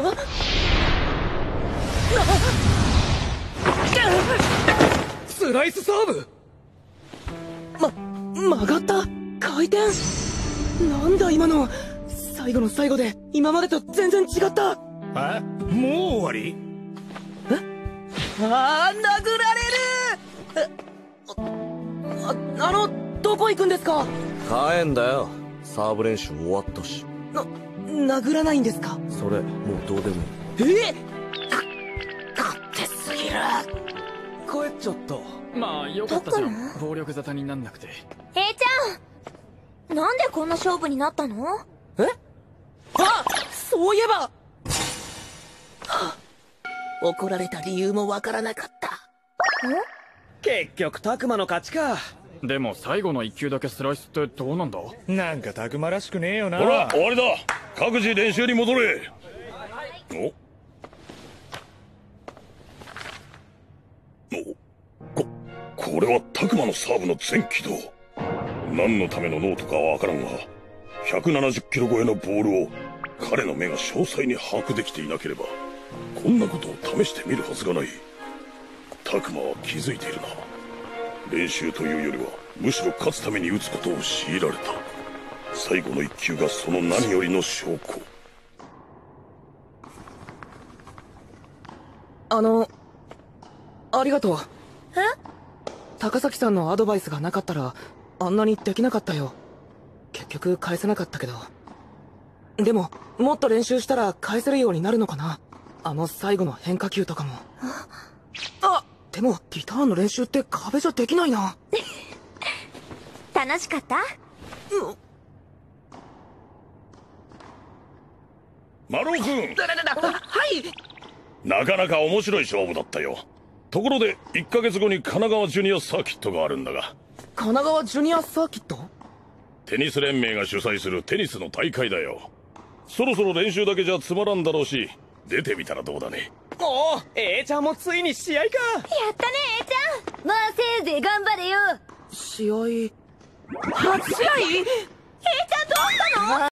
スライスサーブ。曲がった。回転。なんだ今の。最後の最後で今までと全然違った。 え、もう終わり？ 殴られる。どこ行くんですか？ 帰んだよ。サーブ練習終わったし。 殴らないんですか？ それもうどうでもいい。勝手すぎる。 帰っちゃった。 まあよかったじゃん、暴力沙汰になんなくて。 ちゃん、なんでこんな勝負になったの？ そういえば。怒られた理由もわからなかった。 結局タクマの勝ちか。 でも最後の1球だけスライスってどうなんだ？ なんかタクマらしくねえよな。 ほら終わりだ。各自練習に戻れ。これはタクマのサーブの全軌道。何のためのノートかは分からんが、170キロ超えのボールを彼の目が詳細に把握できていなければこんなことを試してみるはずがない。タクマは気づいているな。練習というよりはむしろ勝つために打つことを強いられた。最後の一球がその何よりの証拠。 ありがとう。高崎さんのアドバイスがなかったらあんなにできなかったよ。結局返せなかったけど。でももっと練習したら返せるようになるのかな。最後の変化球とかも。でもリターンの練習って壁じゃできないな。 楽しかった？ マロウ君。 はい。 なかなか面白い勝負だったよ。ところで1ヶ月後に神奈川ジュニアサーキットがあるんだが。 神奈川ジュニアサーキット？ テニス連盟が主催するテニスの大会だよ。そろそろ練習だけじゃつまらんだろうし、出てみたらどうだね。 おお、ちゃんもついに試合か。 やったねちゃん。まあせいぜい頑張れよ。 試合？初試合？ ちゃんどうしたの？